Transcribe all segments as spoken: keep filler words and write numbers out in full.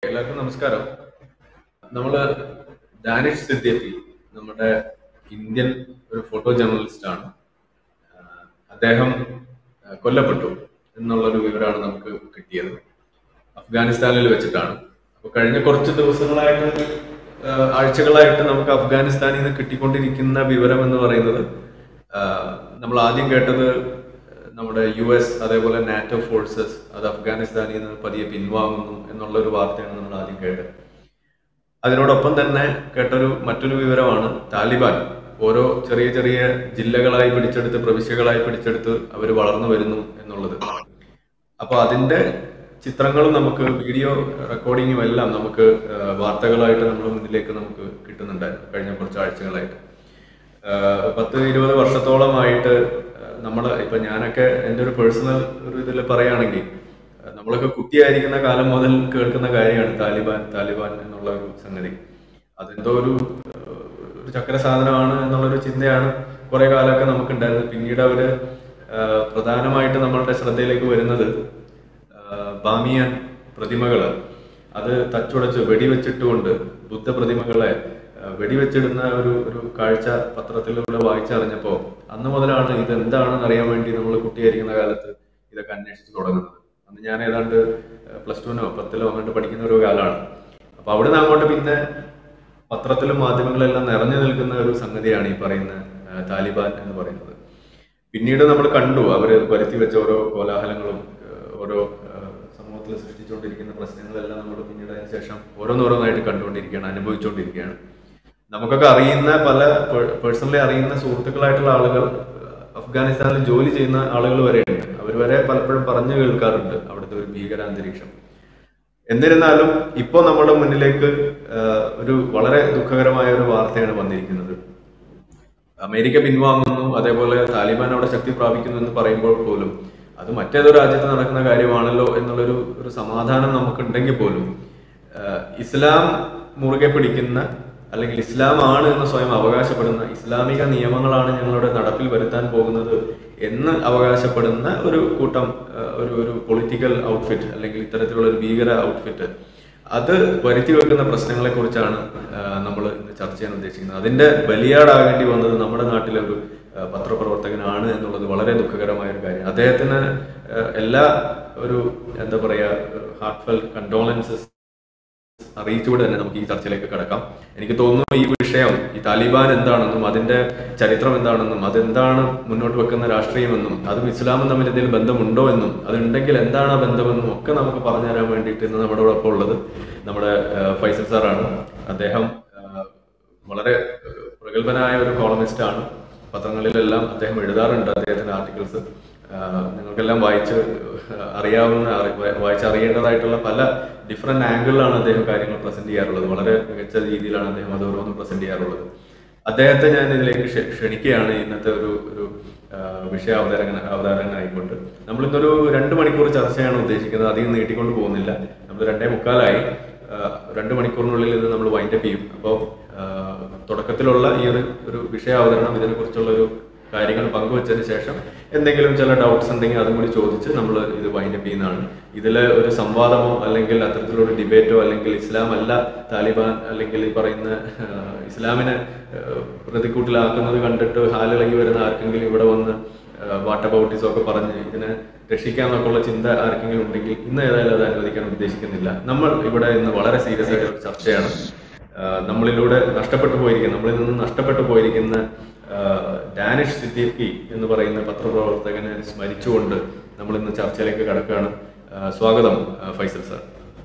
എല്ലാവർക്കും നമസ്കാരം. നമ്മള് ഡാനിഷ് സിദ്ദീഖി നമ്മുടെ ഇന്ത്യൻ ഒരു ഫോട്ടോ ജേർണലിസ്റ്റ് ആണ്. അദ്ദേഹം കൊല്ലപ്പെട്ടു എന്നുള്ളൊരു വിവരമാണ് നമുക്ക് കിട്ടിയത്. അഫ്ഗാനിസ്ഥാനിൽ വെച്ചിട്ടാണ്. അപ്പൊ കഴിഞ്ഞ കുറച്ച് ദിവസങ്ങളായിട്ട് ആഴ്ചകളായിട്ട് നമുക്ക് അഫ്ഗാനിസ്ഥാനിൽ നിന്ന് കിട്ടിക്കൊണ്ടിരിക്കുന്ന വിവരം എന്ന് പറയുന്നത്, നമ്മൾ ആദ്യം കേട്ടത് നമ്മുടെ യു എസ് അതേപോലെ നാറ്റോ ഫോഴ്സസ് അത് അഫ്ഗാനിസ്ഥാനിൽ നിന്ന് പതിയെ പിൻവാങ്ങുന്നു എന്നുള്ള ഒരു വാർത്തയാണ് നമ്മൾ ആദ്യം കേട്ടത്. അതിനോടൊപ്പം തന്നെ കേട്ടൊരു മറ്റൊരു വിവരമാണ് താലിബാൻ ഓരോ ചെറിയ ചെറിയ ജില്ലകളായി പിടിച്ചെടുത്ത് പ്രവിശ്യകളായി പിടിച്ചെടുത്ത് അവർ വളർന്നു വരുന്നു എന്നുള്ളത്. അപ്പൊ അതിന്റെ ചിത്രങ്ങളും നമുക്ക് വീഡിയോ റെക്കോർഡിങ്ങും എല്ലാം നമുക്ക് വാർത്തകളായിട്ട് നമ്മുടെ മുന്നിലേക്ക് നമുക്ക് കിട്ടുന്നുണ്ടായിരുന്നു കഴിഞ്ഞ കുറച്ച് ആഴ്ചകളായിട്ട്. പത്ത് ഇരുപത് വർഷത്തോളമായിട്ട് നമ്മൾ ഇപ്പൊ ഞാനൊക്കെ എൻ്റെ ഒരു പേഴ്സണൽ ഒരു ഇതിൽ പറയുകയാണെങ്കിൽ, നമ്മളൊക്കെ കുട്ടിയായിരിക്കുന്ന കാലം മുതൽ കേൾക്കുന്ന കാര്യമാണ് താലിബാൻ താലിബാൻ എന്നുള്ള ഒരു സംഗതി. അതെന്തോ ഒരു ഒരു ചക്ര സാധനമാണ് എന്നുള്ളൊരു ചിന്തയാണ് കുറെ കാലമൊക്കെ നമുക്കുണ്ടായിരുന്നത്. പിന്നീട് അവര് പ്രധാനമായിട്ട് നമ്മളുടെ ശ്രദ്ധയിലേക്ക് വരുന്നത് ബാമിയൻ പ്രതിമകള് അത് തച്ചുടച്ച് വെടിവെച്ചിട്ടുകൊണ്ട് ബുദ്ധ പ്രതിമകളെ വെടിവെച്ചിടുന്ന ഒരു ഒരു കാഴ്ച പത്രത്തിലൂടെ വായിച്ചറിഞ്ഞപ്പോ അന്ന് മുതലാണ് ഇത് എന്താണെന്ന് അറിയാൻ വേണ്ടി നമ്മൾ കുട്ടിയായിരിക്കുന്ന കാലത്ത് ഇതൊക്കെ അന്വേഷിച്ച് തുടങ്ങുന്നത്. അന്ന് ഞാൻ ഏതാണ്ട് പ്ലസ് ടുനോ പത്തിലോ അങ്ങോട്ട് പഠിക്കുന്ന ഒരു കാലമാണ്. അപ്പൊ അവിടെ നിന്ന് അങ്ങോട്ട് പിന്നെ പത്രത്തിലും മാധ്യമങ്ങളെല്ലാം നിറഞ്ഞു നിൽക്കുന്ന ഒരു സംഗതിയാണ് ഈ പറയുന്ന താലിബാൻ എന്ന് പറയുന്നത്. പിന്നീട് നമ്മൾ കണ്ടു അവര് വരുത്തി വെച്ച ഓരോ കോലാഹലങ്ങളും ഓരോ സമൂഹത്തിൽ സൃഷ്ടിച്ചുകൊണ്ടിരിക്കുന്ന പ്രശ്നങ്ങളെല്ലാം നമ്മൾ പിന്നീട് അതിന് ശേഷം ഓരോന്നോരോന്നായിട്ട് കണ്ടുകൊണ്ടിരിക്കുകയാണ്, അനുഭവിച്ചുകൊണ്ടിരിക്കുകയാണ്. നമുക്കൊക്കെ അറിയുന്ന പല പേഴ്സണലി അറിയുന്ന സുഹൃത്തുക്കളായിട്ടുള്ള ആളുകൾ അഫ്ഗാനിസ്ഥാനിൽ ജോലി ചെയ്യുന്ന ആളുകൾ വരെയുണ്ട്. അവർ വരെ പലപ്പോഴും പറഞ്ഞു കേൾക്കാറുണ്ട് അവിടുത്തെ ഒരു ഭീകരാന്തരീക്ഷം. എന്നിരുന്നാലും ഇപ്പോൾ നമ്മുടെ മുന്നിലേക്ക് ഒരു വളരെ ദുഃഖകരമായ ഒരു വാർത്തയാണ് വന്നിരിക്കുന്നത്. അമേരിക്ക പിൻവാങ്ങുന്നു, അതേപോലെ താലിബാൻ അവിടെ ശക്തി പ്രാപിക്കുന്നു എന്ന് പറയുമ്പോൾ പോലും അത് മറ്റേതോ രാജ്യത്ത് നടക്കുന്ന കാര്യമാണല്ലോ എന്നുള്ളൊരു ഒരു സമാധാനം നമുക്കുണ്ടെങ്കിൽ പോലും ഇസ്ലാം മുറുകെ പിടിക്കുന്ന അല്ലെങ്കിൽ ഇസ്ലാം ആണ് എന്ന് സ്വയം അവകാശപ്പെടുന്ന, ഇസ്ലാമിക നിയമങ്ങളാണ് ഞങ്ങളുടെ നടപ്പിൽ വരുത്താൻ പോകുന്നത് എന്ന് അവകാശപ്പെടുന്ന ഒരു കൂട്ടം ഒരു ഒരു പൊളിറ്റിക്കൽ ഔട്ട്ഫിറ്റ് അല്ലെങ്കിൽ ഇത്തരത്തിലുള്ള ഒരു ഭീകര ഔട്ട്ഫിറ്റ് അത് വരുത്തി വെക്കുന്ന പ്രശ്നങ്ങളെ കുറിച്ചാണ് നമ്മൾ ഇന്ന് ചർച്ച ചെയ്യാൻ ഉദ്ദേശിക്കുന്നത്. അതിന്റെ ബലിയാടാകേണ്ടി വന്നത് നമ്മുടെ നാട്ടിലെ ഒരു പത്രപ്രവർത്തകനാണ് എന്നുള്ളത് വളരെ ദുഃഖകരമായ ഒരു കാര്യം. അദ്ദേഹത്തിന് എല്ലാ ഒരു എന്താ പറയാ ഹാർട്ട്ഫെൽ കണ്ടോളൻസസ് അറിയിച്ചുകൊണ്ട് തന്നെ നമുക്ക് ഈ ചർച്ചയിലേക്ക് കടക്കാം. എനിക്ക് തോന്നുന്നു ഈ വിഷയം, ഈ താലിബാൻ എന്താണെന്നും അതിന്റെ ചരിത്രം എന്താണെന്നും അതെന്താണ് മുന്നോട്ട് വെക്കുന്ന രാഷ്ട്രീയമെന്നും അതും ഇസ്ലാമും തമ്മിൽ എന്തെങ്കിലും ബന്ധമുണ്ടോ എന്നും അതുണ്ടെങ്കിൽ എന്താണ് ആ ബന്ധമെന്നും ഒക്കെ നമുക്ക് പറഞ്ഞു തരാൻ വേണ്ടിയിട്ട് ഇന്ന് നമ്മുടെ ഒപ്പം ഉള്ളത് നമ്മുടെ ഫൈസൽ സാറാണ്. അദ്ദേഹം വളരെ പ്രഗത്ഭനായ ഒരു കോളമിസ്റ്റ് ആണ്. പത്രങ്ങളിലെല്ലാം അദ്ദേഹം എഴുതാറുണ്ട് അദ്ദേഹത്തിന്റെ ആർട്ടിക്കിൾസ്. നിങ്ങൾക്കെല്ലാം വായിച്ച് അറിയാവുന്ന വായിച്ചറിയേണ്ടതായിട്ടുള്ള പല ഡിഫറെന്റ് ആംഗിളിലാണ് അദ്ദേഹം കാര്യങ്ങൾ പ്രസന്റ് ചെയ്യാറുള്ളത്. വളരെ മികച്ച രീതിയിലാണ് അദ്ദേഹം അത് ഓരോന്നും പ്രസന്റ് ചെയ്യാറുള്ളത്. അദ്ദേഹത്തെ ഞാൻ ഇതിലേക്ക് ക്ഷണിക്കുകയാണ് ഇന്നത്തെ ഒരു ഒരു വിഷയ അവതാരകന അവതാരകനായിക്കൊണ്ട്. നമ്മളിന്നൊരു രണ്ട് മണിക്കൂർ ചർച്ചയാണ് ഉദ്ദേശിക്കുന്നത്. അധികം നീട്ടിക്കൊണ്ട് പോകുന്നില്ല. നമ്മൾ രണ്ടേ മുക്കാലായി. രണ്ട് മണിക്കൂറിനുള്ളിൽ ഇത് നമ്മൾ വൈൻഡപ്പ് ചെയ്യും. അപ്പോൾ തുടക്കത്തിലുള്ള ഈ ഒരു ഒരു വിഷയ അവതരണം ഇതിനെ കുറിച്ചുള്ള ഒരു കാര്യങ്ങൾ പങ്കുവച്ചതിന് ശേഷം എന്തെങ്കിലും ചില ഡൗട്ട്സ് ഉണ്ടെങ്കിൽ അതും കൂടി ചോദിച്ച് നമ്മൾ ഇത് വൈൻഡപ്പ് ചെയ്യുന്നതാണ്. ഇതിൽ ഒരു സംവാദമോ അല്ലെങ്കിൽ അത്തരത്തിലുള്ള ഡിബേറ്റോ അല്ലെങ്കിൽ ഇസ്ലാം അല്ല താലിബാൻ അല്ലെങ്കിൽ ഈ പറയുന്ന ഇസ്ലാമിനെ പ്രതിക്കൂട്ടിലാക്കുന്നത് കണ്ടിട്ട് ഹാലിളകി വരുന്ന ആർക്കെങ്കിലും ഇവിടെ വന്ന് വാട്ട് അബൌട്ടിസം ഒക്കെ പറഞ്ഞ് ഇതിനെ രക്ഷിക്കാന്നൊക്കെ ഉള്ള ചിന്ത ആർക്കെങ്കിലും ഉണ്ടെങ്കിൽ ഇന്ന് ഏതായാലും അത് അനുവദിക്കാൻ ഉദ്ദേശിക്കുന്നില്ല. നമ്മൾ ഇവിടെ ഇന്ന് വളരെ സീരിയസ് ആയിട്ട് ഒരു ചർച്ചയാണ്. നമ്മളിലൂടെ നഷ്ടപ്പെട്ടു പോയിരിക്കുന്ന നമ്മളിൽ നിന്ന് നഷ്ടപ്പെട്ടു പോയിരിക്കുന്ന ഡാനിഷ് സിദ്ദീഖി എന്ന് പറയുന്ന പത്രപ്രവർത്തകനെ സ്മരിച്ചുകൊണ്ട് നമ്മൾ ഇന്ന് ചർച്ചയിലേക്ക് കടക്കുകയാണ്. സ്വാഗതം ഫൈസൽ സാർ.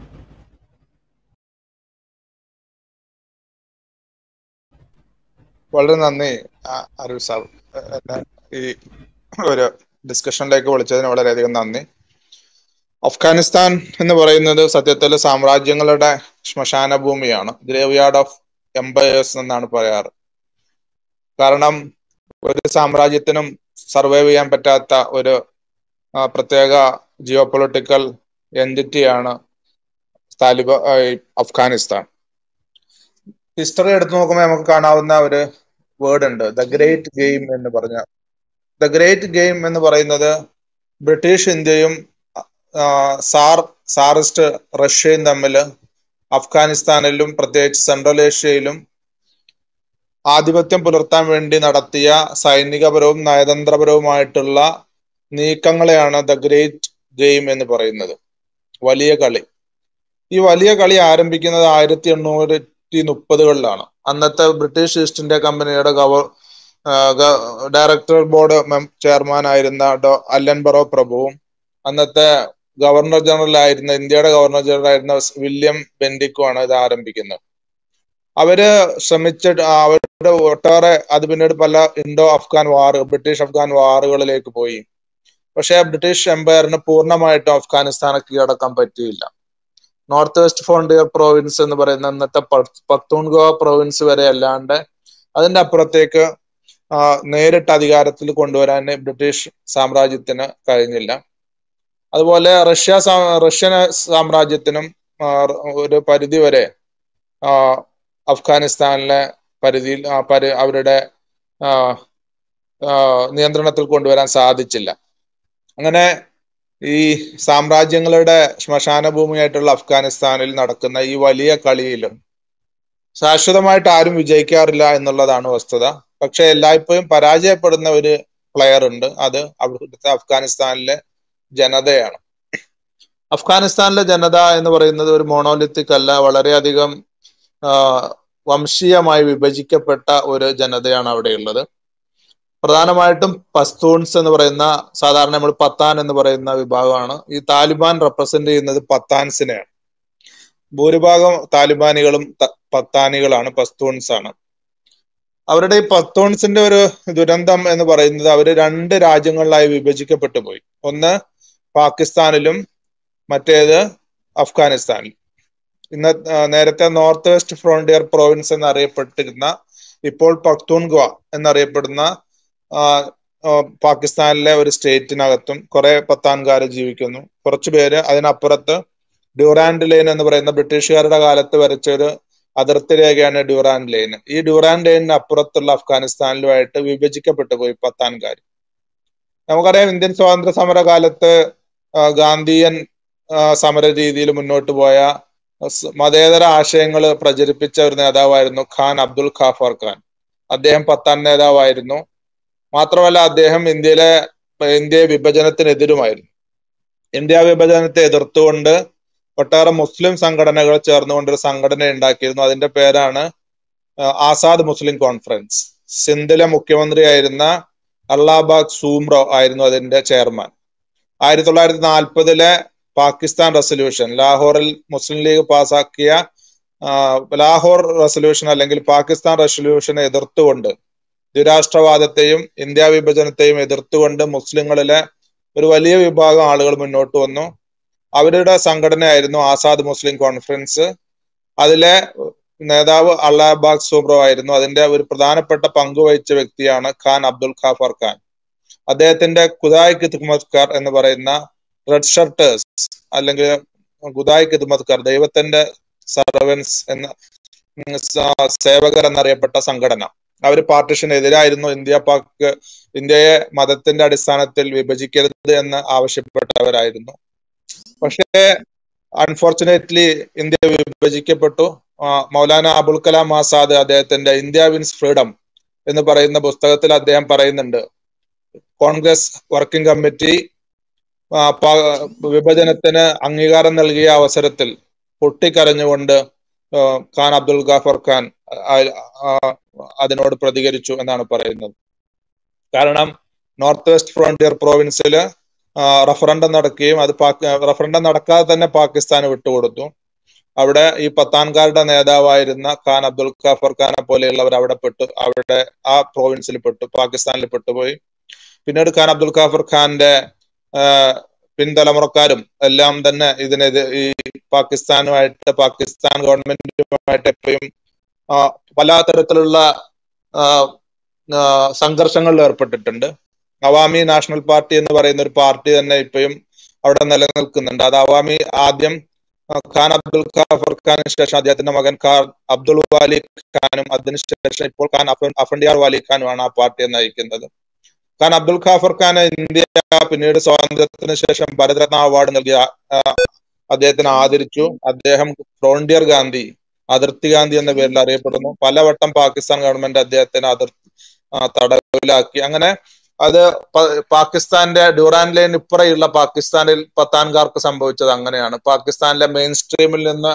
വളരെ നന്ദി അരുൾ സാർ, ഈ ഒരു ഡിസ്കഷനിലേക്ക് വിളിച്ചതിന് വളരെയധികം നന്ദി. അഫ്ഗാനിസ്ഥാൻ എന്ന് പറയുന്നത് സത്യത്തിൽ സാമ്രാജ്യങ്ങളുടെ ശ്മശാന ഭൂമിയാണ്. ഗ്രേവ് യാർഡ് ഓഫ് എംപയേഴ്സ് എന്നാണ് പറയാറ്. കാരണം ഒരു സാമ്രാജ്യത്തിനും സർവൈവ് ചെയ്യാൻ പറ്റാത്ത ഒരു പ്രത്യേക ജിയോ പൊളിറ്റിക്കൽ എൻറ്റിറ്റിയാണ് താലിബാൻ അഫ്ഗാനിസ്ഥാൻ. ഹിസ്റ്ററി എടുത്തു നോക്കുമ്പോൾ നമുക്ക് കാണാവുന്ന ഒരു വേർഡ് ഉണ്ട്, ദ ഗ്രേറ്റ് ഗെയിം എന്ന് പറഞ്ഞ. ദ ഗ്രേറ്റ് ഗെയിം എന്ന് പറയുന്നത് ബ്രിട്ടീഷ് ഇന്ത്യയും സാർ സാറിസ്റ്റ് റഷ്യയും തമ്മിൽ അഫ്ഗാനിസ്ഥാനിലും പ്രത്യേകിച്ച് സെൻട്രൽ ഏഷ്യയിലും ആധിപത്യം പുലർത്താൻ വേണ്ടി നടത്തിയ സൈനികപരവും നയതന്ത്രപരവുമായിട്ടുള്ള നീക്കങ്ങളെയാണ് ദ ഗ്രേറ്റ് ഗെയിം എന്ന് പറയുന്നത്, വലിയ കളി. ഈ വലിയ കളി ആരംഭിക്കുന്നത് ആയിരത്തി എണ്ണൂറ്റി മുപ്പതുകളിലാണ്. അന്നത്തെ ബ്രിട്ടീഷ് ഈസ്റ്റ് ഇന്ത്യ കമ്പനിയുടെ ഗവർ ഡയറക്ടർ ബോർഡ് ചെയർമാൻ ആയിരുന്ന ഡോ അല്ലൻ ബറോ പ്രഭുവും അന്നത്തെ ഗവർണർ ജനറൽ ആയിരുന്ന ഇന്ത്യയുടെ ഗവർണർ ജനറൽ ആയിരുന്ന വില്യം ബെന്റിക്കുമാണ് ഇത് ആരംഭിക്കുന്നത്. അവര് ശ്രമിച്ചിട്ട് അവരുടെ ഒട്ടേറെ അത് പിന്നീട് പല Indo Afghan war, British Afghan വാറുകളിലേക്ക് പോയി. പക്ഷെ ബ്രിട്ടീഷ് എംപയറിന് പൂർണ്ണമായിട്ടും അഫ്ഗാനിസ്ഥാനെ കീഴടക്കാൻ പറ്റിയില്ല. നോർത്ത് വെസ്റ്റ് ഫ്രോണ്ടിയർ പ്രോവിൻസ് എന്ന് പറയുന്ന അന്നത്തെ പക്തൂൺഖ്വ പ്രോവിൻസ് വരെ അല്ലാണ്ട് അതിന്റെ അപ്പുറത്തേക്ക് നേരിട്ട് അധികാരത്തിൽ കൊണ്ടുവരാൻ ബ്രിട്ടീഷ് സാമ്രാജ്യത്തിന് കഴിഞ്ഞില്ല. അതുപോലെ റഷ്യ റഷ്യൻ സാമ്രാജ്യത്തിനും ഒരു പരിധി വരെ അഫ്ഗാനിസ്ഥാനിലെ പരിധിയിൽ അവരുടെ നിയന്ത്രണത്തിൽ കൊണ്ടുവരാൻ സാധിച്ചില്ല. അങ്ങനെ ഈ സാമ്രാജ്യങ്ങളുടെ ശ്മശാന ഭൂമിയായിട്ടുള്ള അഫ്ഗാനിസ്ഥാനിൽ നടക്കുന്ന ഈ വലിയ കളിയിലും ശാശ്വതമായിട്ട് ആരും വിജയിക്കാറില്ല എന്നുള്ളതാണ് വസ്തുത. പക്ഷെ എല്ലായ്പ്പോഴും പരാജയപ്പെടുന്ന ഒരു പ്ലെയർ ഉണ്ട്, അത് അവിടുത്തെ അഫ്ഗാനിസ്ഥാനിലെ ജനതയാണ്. അഫ്ഗാനിസ്ഥാനിലെ ജനത എന്ന് പറയുന്നത് ഒരു മോണോലിത്തിക് അല്ല, വളരെയധികം വംശീയമായി വിഭജിക്കപ്പെട്ട ഒരു ജനതയാണ് അവിടെയുള്ളത്. പ്രധാനമായിട്ടും പസ്തൂൺസ് എന്ന് പറയുന്ന, സാധാരണ നമ്മൾ പത്താൻ എന്ന് പറയുന്ന വിഭാഗമാണ്. ഈ താലിബാൻ റെപ്രസെന്റ് ചെയ്യുന്നത് പത്താൻസിനെയാണ്. ഭൂരിഭാഗം താലിബാനികളും പത്താനികളാണ്, പസ്തൂൺസ് ആണ്. അവരുടെ ഈ പസ്തൂൺസിന്റെ ഒരു ദുരന്തം എന്ന് പറയുന്നത് അവര് രണ്ട് രാജ്യങ്ങളിലായി വിഭജിക്കപ്പെട്ടു പോയി. ഒന്ന് പാകിസ്ഥാനിലും മറ്റേത് അഫ്ഗാനിസ്ഥാനിലും. ഇന്ന് നേരത്തെ നോർത്ത് വെസ്റ്റ് ഫ്രോണ്ടിയർ പ്രോവിൻസ് എന്നറിയപ്പെട്ടിരുന്ന ഇപ്പോൾ പക്തൂൺഖ്വ എന്നറിയപ്പെടുന്ന പാകിസ്ഥാനിലെ ഒരു സ്റ്റേറ്റിനകത്തും കുറെ പത്താൻകാര് ജീവിക്കുന്നു. കുറച്ചു പേര് അതിനപ്പുറത്ത് ഡ്യൂറാൻഡ് ലൈൻ എന്ന് പറയുന്ന ബ്രിട്ടീഷുകാരുടെ കാലത്ത് വരച്ച ഒരു അതിർത്തി രേഖയാണ് ഡ്യൂറാൻഡ് ലൈൻ. ഈ ഡ്യൂറാൻഡ് ലൈനിന് അപ്പുറത്തുള്ള അഫ്ഗാനിസ്ഥാനിലുമായിട്ട് വിഭജിക്കപ്പെട്ടു പോയി പത്താൻകാർ. നമുക്കറിയാം, ഇന്ത്യൻ സ്വാതന്ത്ര്യ സമര കാലത്ത് ഗാന്ധിയൻ സമര രീതിയിൽ മുന്നോട്ട് പോയ മതേതര ആശയങ്ങൾ പ്രചരിപ്പിച്ച ഒരു നേതാവായിരുന്നു ഖാൻ അബ്ദുൽ ഖാഫർ ഖാൻ. അദ്ദേഹം പത്താൻ നേതാവായിരുന്നു. മാത്രമല്ല അദ്ദേഹം ഇന്ത്യയിലെ ഇന്ത്യ വിഭജനത്തിനെതിരുമായിരുന്നു. ഇന്ത്യ വിഭജനത്തെ എതിർത്തുകൊണ്ട് ഒട്ടേറെ മുസ്ലിം സംഘടനകൾ ചേർന്നുകൊണ്ട് ഒരു സംഘടന ഉണ്ടാക്കിയിരുന്നു. അതിന്റെ പേരാണ് ആസാദ് മുസ്ലിം കോൺഫറൻസ്. സിന്ധിലെ മുഖ്യമന്ത്രിയായിരുന്ന അള്ളാബാഗ് സൂംറോ ആയിരുന്നു അതിന്റെ ചെയർമാൻ. ആയിരത്തി തൊള്ളായിരത്തി നാൽപ്പതിലെ പാകിസ്ഥാൻ റെസൊല്യൂഷൻ, ലാഹോറിൽ മുസ്ലിം ലീഗ് പാസാക്കിയ ലാഹോർ റെസൊല്യൂഷൻ അല്ലെങ്കിൽ പാകിസ്ഥാൻ റെസൊല്യൂഷനെ എതിർത്തുകൊണ്ട്, ദ്വിരാഷ്ട്രവാദത്തെയും ഇന്ത്യ വിഭജനത്തെയും എതിർത്തുകൊണ്ട് മുസ്ലിങ്ങളിലെ ഒരു വലിയ വിഭാഗം ആളുകൾ മുന്നോട്ട് വന്നു. അവരുടെ സംഘടനയായിരുന്നു ആസാദ് മുസ്ലിം കോൺഫറൻസ്. അതിലെ നേതാവ് അള്ളാബാഗ് സൂബ്രോ ആയിരുന്നു. അതിന്റെ ഒരു പ്രധാനപ്പെട്ട പങ്കുവഹിച്ച വ്യക്തിയാണ് ഖാൻ അബ്ദുൽ ഖാഫർ ഖാൻ. അദ്ദേഹത്തിന്റെ ഖുദായ് ഖിദ്മത്കർ എന്ന് പറയുന്ന റെഡ് ഷർട്ടേഴ്സ് അല്ലെങ്കിൽ ഖുദായ് ഖിദ്മത്കർ, ദൈവത്തിന്റെ സർവൻസ് എന്ന സേവകർ എന്നറിയപ്പെട്ട സംഘടന, അവര് പാർട്ടിഷനെതിരായിരുന്നു. ഇന്ത്യ പാക് ഇന്ത്യയെ മതത്തിന്റെ അടിസ്ഥാനത്തിൽ വിഭജിക്കരുത് എന്ന് ആവശ്യപ്പെട്ടവരായിരുന്നു. പക്ഷേ അൺഫോർച്ചുനേറ്റ്ലി ഇന്ത്യ വിഭജിക്കപ്പെട്ടു. മൗലാന അബുൽ കലാം ആസാദ് അദ്ദേഹത്തിന്റെ ഇന്ത്യ വിൻസ് ഫ്രീഡം എന്ന് പറയുന്ന പുസ്തകത്തിൽ അദ്ദേഹം പറയുന്നുണ്ട്, കോൺഗ്രസ് വർക്കിംഗ് കമ്മിറ്റി വിഭജനത്തിന് അംഗീകാരം നൽകിയ അവസരത്തിൽ പൊട്ടിക്കരഞ്ഞുകൊണ്ട് ഖാൻ അബ്ദുൽ ഖാഫർ ഖാൻ അതിനോട് പ്രതികരിച്ചു എന്നാണ് പറയുന്നത്. കാരണം നോർത്ത് വെസ്റ്റ് ഫ്രോണ്ടിയർ പ്രോവിൻസിൽ റഫറൻഡം നടക്കുകയും അത് റഫറൻഡം നടക്കാതെ തന്നെ പാകിസ്ഥാന് വിട്ടുകൊടുത്തു. അവിടെ ഈ പത്താൻകാരുടെ നേതാവായിരുന്ന ഖാൻ അബ്ദുൽ ഖാഫർ ഖാനെ പോലെയുള്ളവർ അവിടെ പെട്ടു, അവിടെ ആ പ്രോവിൻസിൽ പെട്ടു, പാകിസ്ഥാനിൽ പെട്ടുപോയി. പിന്നീട് ഖാൻ അബ്ദുൽ ഖാഫർ ഖാന്റെ പിൻതലമുറക്കാരും എല്ലാം തന്നെ ഇതിനെതിരെ ഈ പാകിസ്ഥാനുമായിട്ട് പാകിസ്ഥാൻ ഗവൺമെന്റുമായിട്ട് എപ്പോഴും പല തരത്തിലുള്ള സംഘർഷങ്ങളിൽ ഏർപ്പെട്ടിട്ടുണ്ട്. അവാമി നാഷണൽ പാർട്ടി എന്ന് പറയുന്ന ഒരു പാർട്ടി തന്നെ ഇപ്പോഴും അവിടെ നിലനിൽക്കുന്നുണ്ട്. അത് അവാമി ആദ്യം ഖാൻ അബ്ദുൽ ഖാഫർ ഖാന് ശേഷം അദ്ദേഹത്തിന്റെ മകൻ ഖാൻ അബ്ദുൽ വാലി ഖാനും അതിനുശേഷം ഇപ്പോൾ ഖാൻ അഫൻഡിയാർ വാലി ഖാനുമാണ് ആ പാർട്ടിയെ നയിക്കുന്നത്. ഖാൻ അബ്ദുൽ ഖാഫർ ഖാന് ഇന്ത്യ പിന്നീട് സ്വാതന്ത്ര്യത്തിന് ശേഷം ഭാരതരത്ന അവാർഡ് നൽകിയ അദ്ദേഹത്തിനെ ആദരിച്ചു. അദ്ദേഹം ഫ്രോണ്ടിയർ ഗാന്ധി, അതിർത്തി ഗാന്ധി എന്ന പേരിൽ അറിയപ്പെടുന്നു. പലവട്ടം പാകിസ്ഥാൻ ഗവൺമെന്റ് അദ്ദേഹത്തിനെ അതിർ തടവിലാക്കി. അങ്ങനെ അത് പാകിസ്ഥാന്റെ ഡ്യൂറാൻ ലൈൻ ഇപ്പുറയുള്ള പാകിസ്ഥാനിൽ പത്താൻകാർക്ക് സംഭവിച്ചത് അങ്ങനെയാണ്. പാകിസ്ഥാനിലെ മെയിൻ സ്ട്രീമിൽ നിന്ന്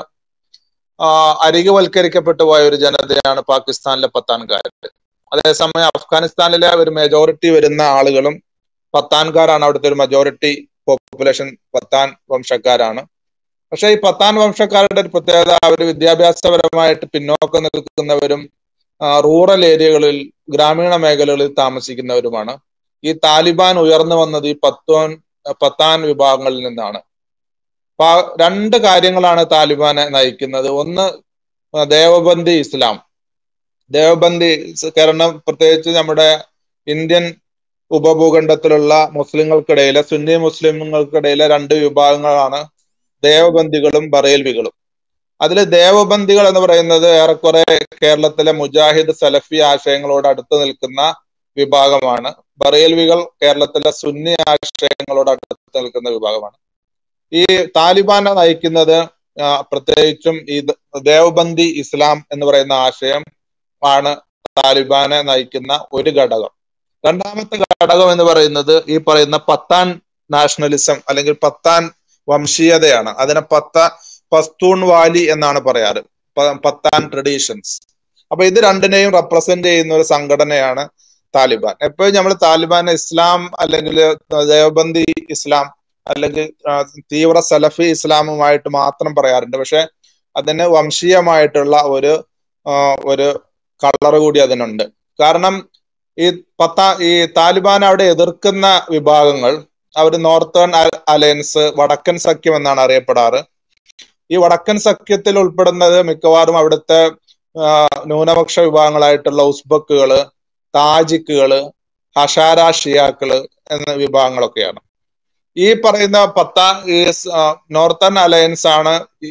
ആ അരികുവൽക്കരിക്കപ്പെട്ടു പോയ ഒരു ജനതയാണ് പാകിസ്ഥാനിലെ പത്താൻകാർ. അതേസമയം അഫ്ഗാനിസ്ഥാനിലെ ഒരു മെജോറിറ്റി വരുന്ന ആളുകളും പത്താൻകാരാണ്. അവിടുത്തെ ഒരു മെജോറിറ്റി പോപ്പുലേഷൻ പത്താൻ വംശക്കാരാണ്. പക്ഷെ ഈ പത്താൻ വംശക്കാരുടെ ഒരു പ്രത്യേകത, അവർ വിദ്യാഭ്യാസപരമായിട്ട് പിന്നോക്കം നിൽക്കുന്നവരും റൂറൽ ഏരിയകളിൽ, ഗ്രാമീണ മേഖലകളിൽ താമസിക്കുന്നവരുമാണ്. ഈ താലിബാൻ ഉയർന്നു വന്നത് ഈ പത്തോൻ പത്താൻ വിഭാഗങ്ങളിൽ നിന്നാണ്. അപ്പൊ രണ്ട് കാര്യങ്ങളാണ് താലിബാനെ നയിക്കുന്നത്. ഒന്ന് ദേവബന്ദി ഇസ്ലാം. ദേവബന്ദി കാരണം പ്രത്യേകിച്ച് നമ്മുടെ ഇന്ത്യൻ ഉപഭൂഖണ്ഡത്തിലുള്ള മുസ്ലിങ്ങൾക്കിടയിലെ, സുന്നി മുസ്ലിങ്ങൾക്കിടയിലെ രണ്ട് വിഭാഗങ്ങളാണ് ദേവബന്ദികളും ബറേൽവികളും. അതിൽ ദേവബന്ദികൾ എന്ന് പറയുന്നത് ഏറെക്കുറെ കേരളത്തിലെ മുജാഹിദ് സലഫി ആശയങ്ങളോട് അടുത്ത് നിൽക്കുന്ന വിഭാഗമാണ്. ബറേൽവികൾ കേരളത്തിലെ സുന്നി ആശയങ്ങളോട് അടുത്ത് നിൽക്കുന്ന വിഭാഗമാണ്. ഈ താലിബാനെ നയിക്കുന്നത് പ്രത്യേകിച്ചും ഈ ദേവബന്ദി ഇസ്ലാം എന്ന് പറയുന്ന ആശയം ആണ് താലിബാനെ നയിക്കുന്ന ഒരു ഘടകം. രണ്ടാമത്തെ ഘടകം എന്ന് പറയുന്നത് ഈ പറയുന്ന പത്താൻ നാഷണലിസം അല്ലെങ്കിൽ പത്താൻ വംശീയതയാണ്. അതിനെ പത്ത പസ്തൂൺ വാലി എന്നാണ് പറയാറ്, പത്താൻ ട്രഡീഷൻസ്. അപ്പൊ ഇത് രണ്ടിനെയും റെപ്രസെന്റ് ചെയ്യുന്ന ഒരു സംഘടനയാണ് താലിബാൻ. എപ്പോഴും നമ്മൾ താലിബാൻ ഇസ്ലാം അല്ലെങ്കിൽ ദേവബന്ദി ഇസ്ലാം അല്ലെങ്കിൽ തീവ്ര സലഫി ഇസ്ലാമുമായിട്ട് മാത്രം പറയാറുണ്ട്. പക്ഷെ അതിന് വംശീയമായിട്ടുള്ള ഒരു ഒരു കളർ കൂടി അതിനുണ്ട്. കാരണം ഈ പത്താ ഈ താലിബാൻ അവിടെ എതിർക്കുന്ന വിഭാഗങ്ങൾ അവർ നോർത്തേൺ അലയൻസ്, വടക്കൻ സഖ്യം എന്നാണ് അറിയപ്പെടാറ്. ഈ വടക്കൻ സഖ്യത്തിൽ ഉൾപ്പെടുന്നത് മിക്കവാറും അവിടുത്തെ ന്യൂനപക്ഷ വിഭാഗങ്ങളായിട്ടുള്ള ഉസ്ബക്കുകള്, താജിക്കുകള്, ഹഷാര ഷിയാക്കള് എന്ന വിഭാഗങ്ങളൊക്കെയാണ്. ഈ പറയുന്ന പത്താ ഈ നോർത്തേൺ അലയൻസ് ആണ് ഈ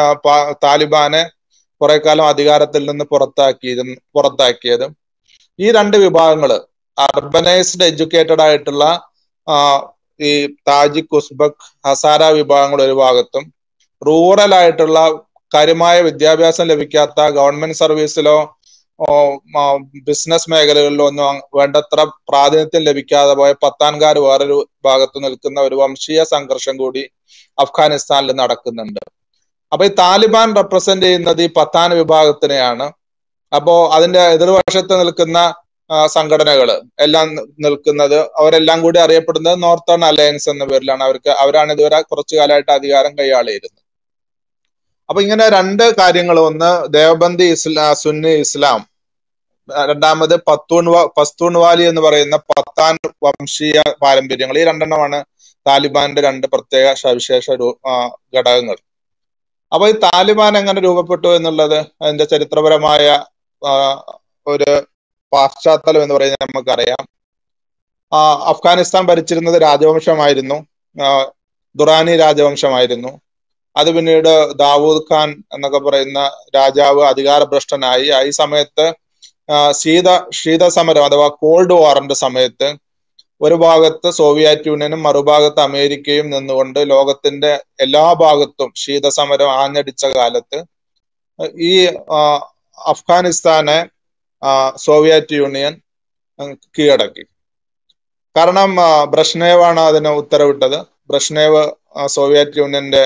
താലിബാനെ കുറെ കാലം അധികാരത്തിൽ നിന്ന് പുറത്താക്കിയത് പുറത്താക്കിയത് ഈ രണ്ട് വിഭാഗങ്ങള് അർബനൈസ്ഡ് എഡ്യൂക്കേറ്റഡ് ആയിട്ടുള്ള ഈ താജിക്, ഉസ്ബക്ക്, ഹസാര വിഭാഗങ്ങൾ ഒരു ഭാഗത്തും, റൂറൽ ആയിട്ടുള്ള കാര്യമായ വിദ്യാഭ്യാസം ലഭിക്കാത്ത, ഗവൺമെന്റ് സർവീസിലോ ബിസിനസ് മേഖലകളിലോ ഒന്നും വേണ്ടത്ര പ്രാതിനിധ്യം ലഭിക്കാതെ പോയ പത്താൻകാർ വേറൊരു ഭാഗത്ത് നിൽക്കുന്ന ഒരു വംശീയ സംഘർഷം കൂടി അഫ്ഗാനിസ്ഥാനിൽ നടക്കുന്നുണ്ട്. അപ്പൊ ഈ താലിബാൻ റെപ്രസെന്റ് ചെയ്യുന്നത് ഈ പത്താൻ വിഭാഗത്തിനെയാണ്. അപ്പോ അതിന്റെ എതിർവശത്ത് നിൽക്കുന്ന സംഘടനകൾ എല്ലാം നിൽക്കുന്നത്, അവരെല്ലാം കൂടി അറിയപ്പെടുന്നത് നോർത്തേൺ അലയൻസ് എന്ന പേരിലാണ്. അവർക്ക് അവരാണ് ഇതുവരെ കുറച്ചു കാലമായിട്ട് അധികാരം കൈയാളിയിരുന്നത്. അപ്പൊ ഇങ്ങനെ രണ്ട് കാര്യങ്ങൾ, ഒന്ന് ദേവബന്ദി ഇസ്ലാം സുന്നി ഇസ്ലാം, രണ്ടാമത് പത്തൂൺ പസ്തൂൺ വാലി എന്ന് പറയുന്ന പത്താൻ വംശീയ പാരമ്പര്യങ്ങൾ. ഈ രണ്ടെണ്ണമാണ് താലിബാന്റെ രണ്ട് പ്രത്യേക സവിശേഷ ഘടകങ്ങൾ. അപ്പൊ ഈ താലിബാൻ എങ്ങനെ രൂപപ്പെട്ടു എന്നുള്ളത് അതിന്റെ ചരിത്രപരമായ ഒരു പാശ്ചാത്തലം എന്ന് പറയുന്നത് നമുക്കറിയാം. ആ അഫ്ഗാനിസ്ഥാൻ ഭരിച്ചിരുന്നത് രാജവംശമായിരുന്നു, ദുറാനി രാജവംശമായിരുന്നു. അത് പിന്നീട് ദാവൂദ് ഖാൻ എന്നൊക്കെ പറയുന്ന രാജാവ് അധികാരഭ്രഷ്ടനായി. ഈ സമയത്ത് ശീത ശീതസമരം അഥവാ കോൾഡ് വാറിന്റെ സമയത്ത് ഒരു ഭാഗത്ത് സോവിയറ്റ് യൂണിയനും മറുഭാഗത്ത് അമേരിക്കയും നിന്നുകൊണ്ട് ലോകത്തിന്റെ എല്ലാ ഭാഗത്തും ശീതസമരം ആഞ്ഞടിച്ച കാലത്ത് ഈ അഫ്ഗാനിസ്ഥാനെ സോവിയറ്റ് യൂണിയൻ കീഴടക്കി. കാരണം ബ്രഷ്നേവാണ് അതിന് ഉത്തരവിട്ടത്. ബ്രഷ്നേവ് സോവിയറ്റ് യൂണിയന്റെ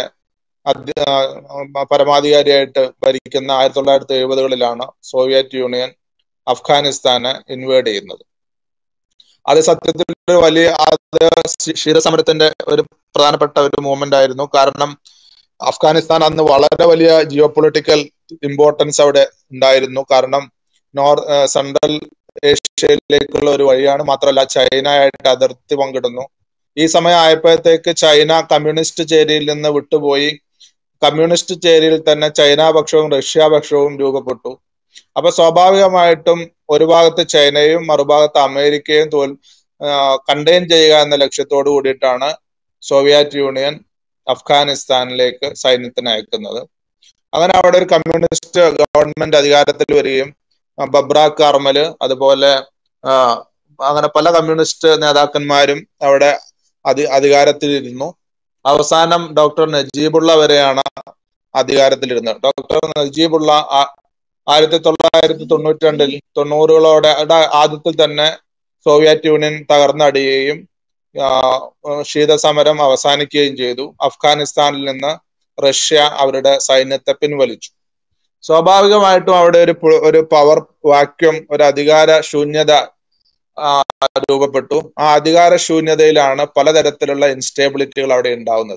പരമാധികാരിയായിട്ട് ഭരിക്കുന്ന ആയിരത്തി തൊള്ളായിരത്തി എഴുപതുകളിലാണ് സോവിയറ്റ് യൂണിയൻ അഫ്ഗാനിസ്ഥാനെ ഇൻവേഡ് ചെയ്യുന്നത്. അത് സത്യത്തിൽ വലിയ അത് ശീതസമരത്തിന്റെ ഒരു പ്രധാനപ്പെട്ട ഒരു മൂവ്മെന്റ് ആയിരുന്നു. കാരണം അഫ്ഗാനിസ്ഥാൻ അന്ന് വളരെ വലിയ ജിയോ പൊളിറ്റിക്കൽ ഇമ്പോർട്ടൻസ് അവിടെ ഉണ്ടായിരുന്നു. കാരണം നോർ സെൻട്രൽ ഏഷ്യയിലേക്കുള്ള ഒരു വഴിയാണ്. മാത്രമല്ല ചൈനയായിട്ട് അതിർത്തി പങ്കിടുന്നു. ഈ സമയം ആയപ്പോഴത്തേക്ക് ചൈന കമ്മ്യൂണിസ്റ്റ് ചേരിയിൽ നിന്ന് വിട്ടുപോയി. കമ്മ്യൂണിസ്റ്റ് ചേരിയിൽ തന്നെ ചൈന പക്ഷവും റഷ്യ പക്ഷവും രൂപപ്പെട്ടു. അപ്പൊ സ്വാഭാവികമായിട്ടും ഒരു ഭാഗത്ത് ചൈനയും മറുഭാഗത്ത് അമേരിക്കയും തോൽ കണ്ടെയ്ൻ ചെയ്യുക എന്ന ലക്ഷ്യത്തോടു കൂടിയിട്ടാണ് സോവിയറ്റ് യൂണിയൻ അഫ്ഗാനിസ്ഥാനിലേക്ക് സൈന്യത്തിന് അയക്കുന്നത്. അങ്ങനെ അവിടെ ഒരു കമ്മ്യൂണിസ്റ്റ് ഗവൺമെന്റ് അധികാരത്തിൽ വരികയും ബബ്ര കാർമല് അതുപോലെ അങ്ങനെ പല കമ്മ്യൂണിസ്റ്റ് നേതാക്കന്മാരും അവിടെ അധി അധികാരത്തിലിരുന്നു. അവസാനം ഡോക്ടർ നജീബുള്ള വരെയാണ് അധികാരത്തിലിരുന്നത്. ഡോക്ടർ നജീബുള്ള ആയിരത്തി തൊള്ളായിരത്തി തൊണ്ണൂറ്റി രണ്ടിൽ തൊണ്ണൂറുകളോടെ ആദ്യത്തിൽ തന്നെ സോവിയറ്റ് യൂണിയൻ തകർന്നടിയുകയും ശീതസമരം അവസാനിക്കുകയും ചെയ്തു. അഫ്ഗാനിസ്ഥാനിൽ നിന്ന് റഷ്യ അവരുടെ സൈന്യത്തെ പിൻവലിച്ചു. സ്വാഭാവികമായിട്ടും അവിടെ ഒരു ഒരു പവർ വാക്യൂം, ഒരു അധികാര ശൂന്യത രൂപപ്പെട്ടു. ആ അധികാര ശൂന്യതയിലാണ് പലതരത്തിലുള്ള ഇൻസ്റ്റേബിലിറ്റികൾ അവിടെ ഉണ്ടാവുന്നത്.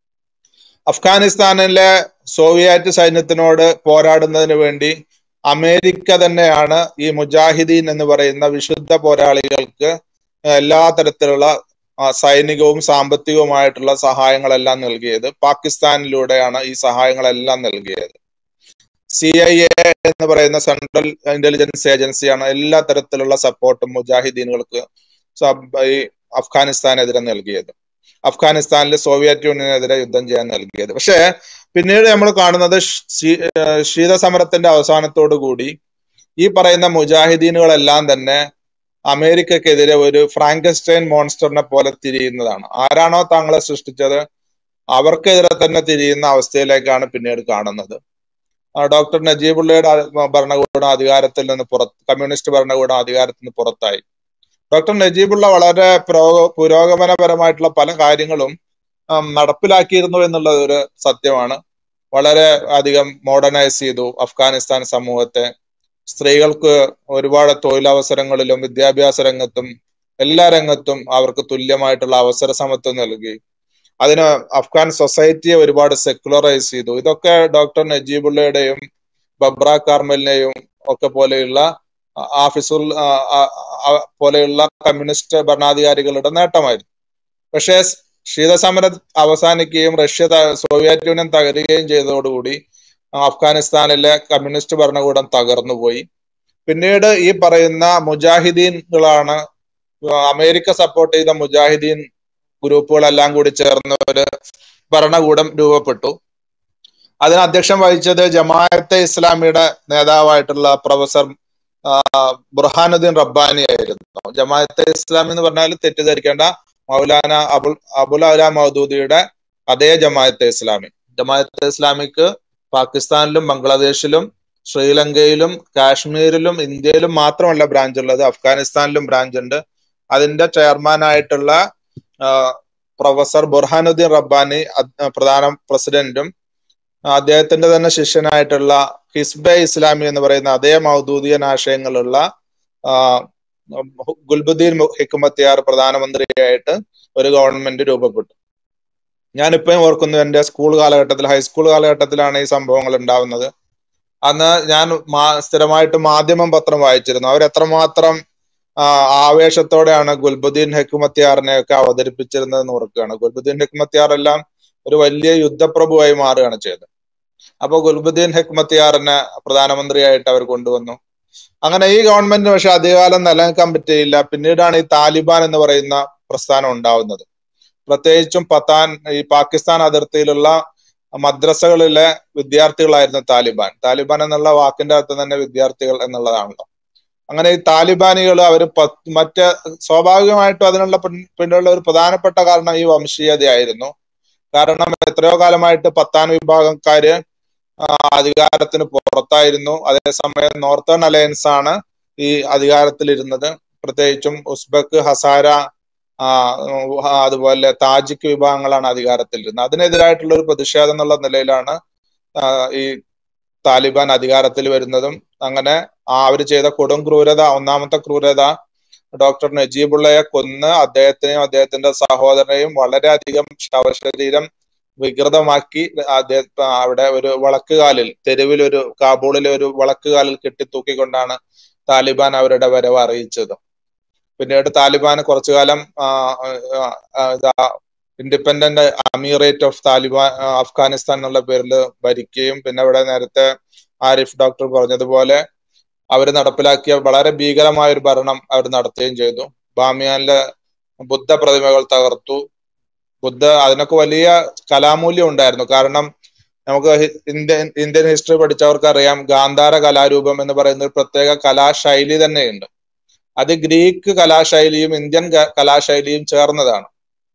അഫ്ഗാനിസ്ഥാനിലെ സോവിയറ്റ് സൈന്യത്തിനോട് പോരാടുന്നതിന് വേണ്ടി അമേരിക്ക തന്നെയാണ് ഈ മുജാഹിദീൻ എന്ന് പറയുന്ന വിശുദ്ധ പോരാളികൾക്ക് എല്ലാ തരത്തിലുള്ള സൈനികവും സാമ്പത്തികവുമായിട്ടുള്ള സഹായങ്ങളെല്ലാം നൽകിയത്. പാകിസ്ഥാനിലൂടെയാണ് ഈ സഹായങ്ങളെല്ലാം നൽകിയത്. സി ഐ എ എന്ന് പറയുന്ന സെൻട്രൽ ഇന്റലിജൻസ് ഏജൻസിയാണ് എല്ലാ തരത്തിലുള്ള സപ്പോർട്ടും മുജാഹിദീനുകൾക്ക് ഈ അഫ്ഗാനിസ്ഥാനെതിരെ നൽകിയത്. അഫ്ഗാനിസ്ഥാനിൽ സോവിയറ്റ് യൂണിയനെതിരെ യുദ്ധം ചെയ്യാൻ നൽകിയത്. പക്ഷെ പിന്നീട് നമ്മൾ കാണുന്നത് ശീതസമരത്തിന്റെ അവസാനത്തോടു കൂടി ഈ പറയുന്ന മുജാഹിദീനുകളെല്ലാം തന്നെ അമേരിക്കക്കെതിരെ ഒരു ഫ്രാങ്കൻസ്റ്റൈൻ മോൺസ്റ്ററിനെ പോലെ തിരിയുന്നതാണ്. ആരാണോ താങ്കളെ സൃഷ്ടിച്ചത് അവർക്കെതിരെ തന്നെ തിരിയുന്ന അവസ്ഥയിലേക്കാണ് പിന്നീട് കാണുന്നത്. ഡോക്ടർ നജീബുള്ളയുടെ ഭരണകൂടം അധികാരത്തിൽ നിന്ന് പുറത്ത് കമ്മ്യൂണിസ്റ്റ് ഭരണകൂടം അധികാരത്തിൽ നിന്ന് പുറത്തായി. ഡോക്ടർ നജീബുള്ള വളരെ പുരോഗമനപരമായിട്ടുള്ള പല കാര്യങ്ങളും നടപ്പിലാക്കിയിരുന്നു എന്നുള്ളത് ഒരു സത്യമാണ്. വളരെ അധികം മോഡേണൈസ് ചെയ്തു അഫ്ഗാനിസ്ഥാൻ സമൂഹത്തെ. സ്ത്രീകൾക്ക് ഒരുപാട് തൊഴിലവസരങ്ങളിലും വിദ്യാഭ്യാസ രംഗത്തും എല്ലാ രംഗത്തും അവർക്ക് തുല്യമായിട്ടുള്ള അവസര സമത്വം നൽകി. അതിന് അഫ്ഗാൻ സൊസൈറ്റിയെ ഒരുപാട് സെക്യുലറൈസ് ചെയ്തു. ഇതൊക്കെ ഡോക്ടർ നജീബുള്ളയുടെയും ബബ്ര കാർമലിനെയും ഒക്കെ പോലെയുള്ള ആഫിസുൽ പോലെയുള്ള കമ്മ്യൂണിസ്റ്റ് ഭരണാധികാരികളുടെ നേട്ടമായിരുന്നു. പക്ഷേ ശീതസമരം അവസാനിക്കുകയും റഷ്യ സോവിയറ്റ് യൂണിയൻ തകരുകയും ചെയ്തതോടുകൂടി അഫ്ഗാനിസ്ഥാനിലെ കമ്മ്യൂണിസ്റ്റ് ഭരണകൂടം തകർന്നുപോയി. പിന്നീട് ഈ പറയുന്ന മുജാഹിദീൻകളാണ്, അമേരിക്ക സപ്പോർട്ട് ചെയ്ത മുജാഹിദീൻ ഗ്രൂപ്പുകളെല്ലാം കൂടി ചേർന്ന ഒരു ഭരണകൂടം രൂപപ്പെട്ടു. അതിന് അധ്യക്ഷം വഹിച്ചത് ജമാഅത്തെ ഇസ്ലാമിയുടെ നേതാവായിട്ടുള്ള പ്രൊഫസർ ബുർഹാനുദ്ദീൻ റബ്ബാനി ആയിരുന്നു. ജമാഅത്തെ ഇസ്ലാമി എന്ന് പറഞ്ഞാൽ തെറ്റിദ്ധരിക്കേണ്ട, മൗലാന അബുൽ അബുൽ അല മൗദൂദിയുടെ അതേ ജമാഅത്തെ ഇസ്ലാമി. ജമാഅത്തെ ഇസ്ലാമിക്ക് പാകിസ്ഥാനിലും ബംഗ്ലാദേശിലും ശ്രീലങ്കയിലും കാശ്മീരിലും ഇന്ത്യയിലും മാത്രമല്ല ബ്രാഞ്ച് ഉള്ളത്, അഫ്ഗാനിസ്ഥാനിലും ബ്രാഞ്ച് ഉണ്ട്. അതിന്റെ ചെയർമാനായിട്ടുള്ള പ്രൊഫസർ ബുർഹാനുദ്ദീൻ റബ്ബാനി പ്രധാന പ്രസിഡന്റും അദ്ദേഹത്തിന്റെ തന്നെ ശിഷ്യനായിട്ടുള്ള ഹിസ്ബെ ഇസ്ലാമി എന്ന് പറയുന്ന അതേ മൗദൂദിയൻ ആശയങ്ങളുള്ള ഗുൽബുദ്ദീൻ ഹിക്മത്തിയാർ പ്രധാനമന്ത്രിയായിട്ട് ഒരു ഗവൺമെന്റ് രൂപപ്പെട്ടു. ഞാനിപ്പോഴും ഓർക്കുന്നു, എൻ്റെ സ്കൂൾ കാലഘട്ടത്തിൽ, ഹൈസ്കൂൾ കാലഘട്ടത്തിലാണ് ഈ സംഭവങ്ങൾ ഉണ്ടാവുന്നത്. അന്ന് ഞാൻ സ്ഥിരമായിട്ട് മാധ്യമം പത്രം വായിച്ചിരുന്നു. അവരെത്രമാത്രം ആവേശത്തോടെയാണ് ഗുൽബുദ്ദീൻ ഹെക്മത്തിയാറിനെ ഒക്കെ അവതരിപ്പിച്ചിരുന്നതെന്ന് ഓർക്കുകയാണ്. ഗുൽബുദ്ദീൻ ഹെക്മത്തിയാർ എല്ലാം ഒരു വലിയ യുദ്ധപ്രഭുവായി മാറുകയാണ് ചെയ്തത്. അപ്പൊ ഗുൽബുദ്ദീൻ ഹെക്മത്തിയാറിനെ പ്രധാനമന്ത്രിയായിട്ട് അവർ കൊണ്ടുവന്നു. അങ്ങനെ ഈ ഗവൺമെന്റിന് പക്ഷെ അധികകാലം നിലനിൽക്കാൻ പറ്റിയില്ല. പിന്നീടാണ് ഈ താലിബാൻ എന്ന് പറയുന്ന പ്രസ്ഥാനം ഉണ്ടാവുന്നത്. പ്രത്യേകിച്ചും പത്താൻ ഈ പാകിസ്ഥാൻ അതിർത്തിയിലുള്ള മദ്രസകളിലെ വിദ്യാർത്ഥികളായിരുന്നു താലിബാൻ. താലിബാൻ എന്നുള്ള വാക്കിന്റെ അർത്ഥം തന്നെ വിദ്യാർത്ഥികൾ എന്നുള്ളതാണല്ലോ. അങ്ങനെ ഈ താലിബാനികൾ അവർ മറ്റ് സ്വാഭാവികമായിട്ടും അതിനുള്ള പിന്നിലുള്ള ഒരു പ്രധാനപ്പെട്ട കാരണം ഈ വംശീയതയായിരുന്നു. കാരണം എത്രയോ കാലമായിട്ട് പത്താൻ വിഭാഗക്കാര് അധികാരത്തിന് പുറത്തായിരുന്നു. അതേസമയം നോർത്തേൺ അലയൻസ് ആണ് ഈ അധികാരത്തിലിരുന്നത്. പ്രത്യേകിച്ചും ഉസ്ബെക്ക്, ഹസാര, അതുപോലെ താജിക് വിഭാഗങ്ങളാണ് അധികാരത്തിലിരുന്നത്. അതിനെതിരായിട്ടുള്ള ഒരു പ്രതിഷേധം എന്നുള്ള നിലയിലാണ് ഈ താലിബാൻ അധികാരത്തിൽ വരുന്നതും. അങ്ങനെ അവർ ചെയ്ത കൊടും ക്രൂരത, ഒന്നാമത്തെ ക്രൂരത ഡോക്ടർ നജീബുള്ളയെ കൊന്ന് അദ്ദേഹത്തിനെയും അദ്ദേഹത്തിന്റെ സഹോദരനെയും വളരെയധികം ശവശരീരം വികൃതമാക്കി അദ്ദേഹം അവിടെ ഒരു വളക്കുകാലിൽ, തെരുവിൽ ഒരു കാബൂളിലെ ഒരു വളക്കുകാലിൽ കെട്ടിത്തൂക്കിക്കൊണ്ടാണ് താലിബാൻ അവരുടെ വരവ് അറിയിച്ചത്. പിന്നീട് താലിബാൻ കുറച്ചു കാലം independent emirate of Taliban Afghanistan എന്നുള്ള പേരിൽ ഭരിക്കുകയും പിന്നെ അവിടെ നേരത്തെ ആരിഫ് ഡോക്ടർ പറഞ്ഞതുപോലെ അവർ നടപ്പിലാക്കിയ വളരെ ഭീകരമായ ഒരു ഭരണം അവർ നടത്തുകയും ചെയ്തു. ബാമിയാനിലെ ബുദ്ധ പ്രതിമകൾ തകർത്തു. ബുദ്ധ അതിനൊക്കെ വലിയ കലാമൂല്യം ഉണ്ടായിരുന്നു. കാരണം നമുക്ക് ഇന്ത്യൻ ഇന്ത്യൻ ഹിസ്റ്ററി പഠിച്ചവർക്ക് അറിയാം, ഗാന്ധാര കലാരൂപം എന്ന് പറയുന്ന ഒരു പ്രത്യേക കലാശൈലി തന്നെയുണ്ട്. അത് ഗ്രീക്ക് കലാശൈലിയും ഇന്ത്യൻ കലാശൈലിയും ചേർന്നതാണ്.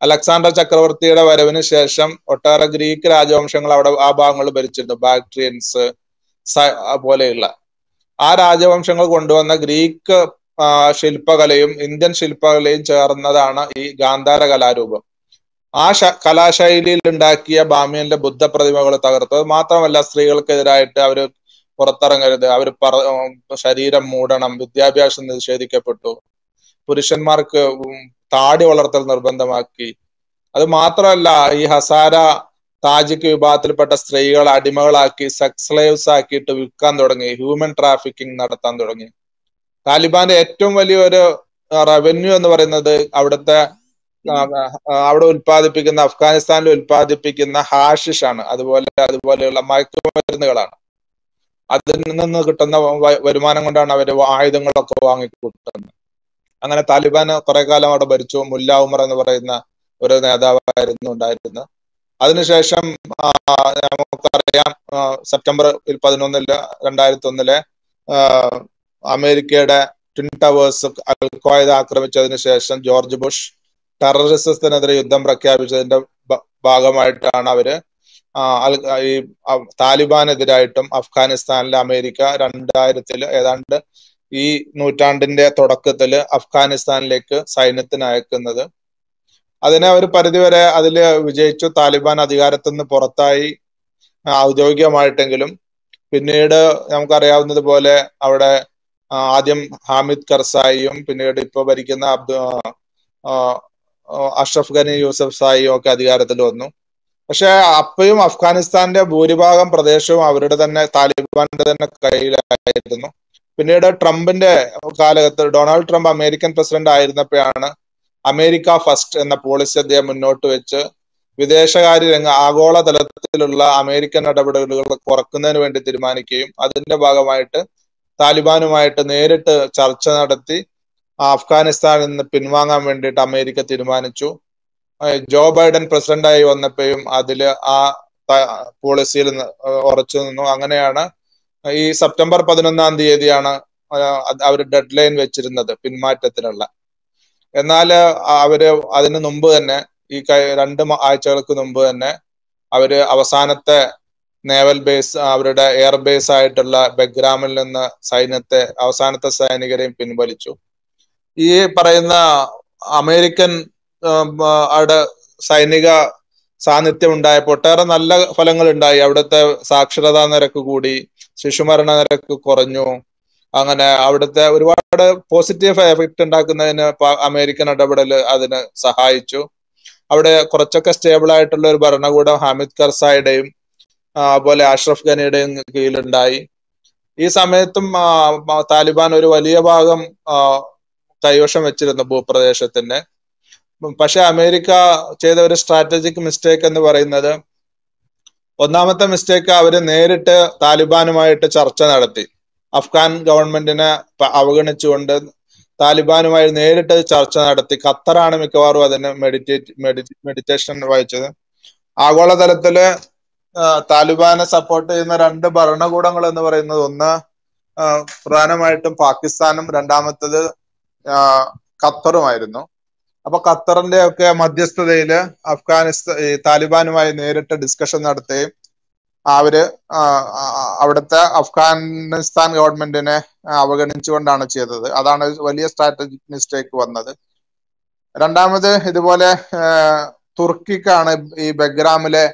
അലക്സാണ്ടർ ചക്രവർത്തിയുടെ വരവിന് ശേഷം ഒട്ടേറെ ഗ്രീക്ക് രാജവംശങ്ങൾ അവിടെ ആ ഭാഗങ്ങളിൽ ഭരിച്ചിട്ടുണ്ട്. ബാക്ട്രിയൻസ് പോലെയുള്ള ആ രാജവംശങ്ങൾ കൊണ്ടുവന്ന ഗ്രീക്ക് ആ ശില്പകലയും ഇന്ത്യൻ ശില്പകലയും ചേർന്നതാണ് ഈ ഗാന്ധാര കലാരൂപം. ആ ശ കലാശൈലിയിൽ ഉണ്ടാക്കിയ ബാമിയന്റെ ബുദ്ധ പ്രതിമകൾ തകർത്തത് മാത്രമല്ല, സ്ത്രീകൾക്കെതിരായിട്ട് അവര് പുറത്തിറങ്ങരുത്, അവർ പറ ശരീരം മൂടണം, വിദ്യാഭ്യാസം നിഷേധിക്കപ്പെട്ടു, പുരുഷന്മാർക്ക് താടി വളർത്തൽ നിർബന്ധമാക്കി. അത് മാത്രമല്ല, ഈ ഹസാര താജിക് വിഭാഗത്തിൽപ്പെട്ട സ്ത്രീകളെ അടിമകളാക്കി സെക്സ് സ്ലേവ്സ് ആക്കിയിട്ട് വിൽക്കാൻ തുടങ്ങി, ഹ്യൂമൻ ട്രാഫിക്കിംഗ് നടത്താൻ തുടങ്ങി. താലിബാന്റെ ഏറ്റവും വലിയൊരു റവന്യൂ എന്ന് പറയുന്നത് അവിടുത്തെ അവിടെ ഉൽപ്പാദിപ്പിക്കുന്ന, അഫ്ഗാനിസ്ഥാനിൽ ഉൽപ്പാദിപ്പിക്കുന്ന ഹാഷിഷ് ആണ്, അതുപോലെ അതുപോലെയുള്ള മയക്കുമരുന്നുകളാണ്. അതിൽ നിന്ന് കിട്ടുന്ന വരുമാനം കൊണ്ടാണ് അവർ ആയുധങ്ങളൊക്കെ വാങ്ങിക്കൂട്ടുന്നത്. അങ്ങനെ താലിബാൻ കുറെ കാലം അവിടെ ഭരിച്ചു. മുല്ല ഉമർ എന്ന് പറയുന്ന ഒരു നേതാവായിരുന്നു ഉണ്ടായിരുന്നത്. അതിനുശേഷം നമുക്കറിയാം, സെപ്റ്റംബർ പതിനൊന്നില് രണ്ടായിരത്തി ഒന്നിലെ അമേരിക്കയുടെ ട്വിൻ ടവേഴ്സ് അൽ ഖ്വായ്ദ ആക്രമിച്ചതിന് ശേഷം ജോർജ് ബുഷ് ടെററിസത്തിനെതിരെ യുദ്ധം പ്രഖ്യാപിച്ചതിന്റെ ഭാഗമായിട്ടാണ് അവര് ഈ താലിബാനെതിരായിട്ടും അഫ്ഗാനിസ്ഥാനിലെ അമേരിക്ക രണ്ടായിരത്തില് ഏതാണ്ട് ഈ നൂറ്റാണ്ടിന്റെ തുടക്കത്തില് അഫ്ഗാനിസ്ഥാനിലേക്ക് സൈന്യത്തിന് അയക്കുന്നത്. അതിനെ ഒരു പരിധിവരെ അതിൽ വിജയിച്ചു. താലിബാൻ അധികാരത്തിൽ നിന്ന് പുറത്തായി ഔദ്യോഗികമായിട്ടെങ്കിലും. പിന്നീട് നമുക്കറിയാവുന്നത് പോലെ അവിടെ ആദ്യം ഹാമിദ് കർസായിയും പിന്നീട് ഇപ്പൊ ഭരിക്കുന്ന അബ്ദു അഷ്റഫ് ഖനി യൂസഫ് സായിയും ഒക്കെ അധികാരത്തിൽ വന്നു. പക്ഷെ അപ്പോഴും അഫ്ഗാനിസ്ഥാന്റെ ഭൂരിഭാഗം പ്രദേശവും അവരുടെ തന്നെ, താലിബാന്റെ തന്നെ കയ്യിലായിരുന്നു. പിന്നീട് ട്രംപിന്റെ കാലഘട്ടത്തിൽ, ഡൊണാൾഡ് ട്രംപ് അമേരിക്കൻ പ്രസിഡന്റ് ആയിരുന്നപ്പോഴാണ് അമേരിക്ക ഫസ്റ്റ് എന്ന പോളിസി അദ്ദേഹം മുന്നോട്ട് വെച്ച് വിദേശകാര്യ രംഗ ആഗോള തലത്തിലുള്ള അമേരിക്കൻ ഇടപെടലുകൾ കുറക്കുന്നതിന് വേണ്ടി തീരുമാനിക്കുകയും അതിന്റെ ഭാഗമായിട്ട് താലിബാനുമായിട്ട് നേരിട്ട് ചർച്ച നടത്തി അഫ്ഗാനിസ്ഥാനിൽ നിന്ന് പിൻവാങ്ങാൻ വേണ്ടിയിട്ട് അമേരിക്ക തീരുമാനിച്ചു. ജോ ബൈഡൻ പ്രസിഡന്റായി വന്നപ്പോഴും അതില് ആ പോളിസിയിൽ ഉറച്ചു നിന്നു. അങ്ങനെയാണ് ഈ സെപ്റ്റംബർ പതിനൊന്നാം തീയതിയാണ് അവർ ഡെഡ് ലൈൻ വെച്ചിരുന്നത് പിന്മാറ്റത്തിനുള്ള. എന്നാൽ അവര് അതിന് മുമ്പ് തന്നെ, ഈ രണ്ട് ആഴ്ചകൾക്ക് മുമ്പ് തന്നെ അവര് അവസാനത്തെ നേവൽ ബേസ്, അവരുടെ എയർ ബേസ് ആയിട്ടുള്ള ബെഗ്രാമിൽ നിന്ന് സൈന്യത്തെ, അവസാനത്തെ സൈനികരെയും പിൻവലിച്ചു. ഈ പറയുന്ന അമേരിക്കൻ അവിടെ സൈനിക സാന്നിധ്യം ഉണ്ടായപ്പോൾ ഒട്ടേറെ നല്ല ഫലങ്ങൾ ഉണ്ടായി. അവിടുത്തെ സാക്ഷരതാ നിരക്ക് കൂടി, ശിശുമരണ നിരക്ക് കുറഞ്ഞു. അങ്ങനെ അവിടുത്തെ ഒരുപാട് പോസിറ്റീവ് എഫക്റ്റ് ഉണ്ടാക്കുന്നതിന് അമേരിക്കൻ ഇടപെടൽ അതിന് സഹായിച്ചു. അവിടെ കുറച്ചൊക്കെ സ്റ്റേബിൾ ആയിട്ടുള്ള ഒരു ഭരണകൂടം ഹാമിദ് കർസായുടെയും അതുപോലെ അഷ്റഫ് ഖനിയുടെയും കീഴിലുണ്ടായി. ഈ സമയത്തും താലിബാൻ ഒരു വലിയ ഭാഗം കൈവശം വെച്ചിരുന്നു ഭൂപ്രദേശത്തിന്റെ. പക്ഷെ അമേരിക്ക ചെയ്ത ഒരു സ്ട്രാറ്റജിക് മിസ്റ്റേക്ക് എന്ന് പറയുന്നത്, ഒന്നാമത്തെ മിസ്റ്റേക്ക്, അവര് നേരിട്ട് താലിബാനുമായിട്ട് ചർച്ച നടത്തി. അഫ്ഗാൻ ഗവൺമെന്റിനെ അവഗണിച്ചുകൊണ്ട് താലിബാനുമായി നേരിട്ട് ചർച്ച നടത്തി. ഖത്തറാണ് മിക്കവാറും അതിന് മെഡിറ്റേറ്റ് മെഡിറ്റേഷൻ വഹിച്ചത്. ആഗോളതലത്തില് താലിബാനെ സപ്പോർട്ട് ചെയ്യുന്ന രണ്ട് ഭരണകൂടങ്ങൾ എന്ന് പറയുന്നത്, ഒന്ന് പ്രധാനമായിട്ടും പാകിസ്ഥാനും രണ്ടാമത്തത് ഖത്തറുമായിരുന്നു. അപ്പൊ ഖത്തറിന്റെ ഒക്കെ മധ്യസ്ഥതയില് അഫ്ഗാനിസ്ഥാൻ താലിബാനുമായി നേരിട്ട് ഡിസ്കഷൻ നടത്തുകയും അവര് അവിടുത്തെ അഫ്ഗാനിസ്ഥാൻ ഗവൺമെന്റിനെ അവഗണിച്ചുകൊണ്ടാണ് ചെയ്തത്. അതാണ് വലിയ സ്ട്രാറ്റജിക് മിസ്റ്റേക്ക് വന്നത്. രണ്ടാമത്, ഇതുപോലെ തുർക്കിക്കാണ് ഈ ബെഗ്രാമിലെ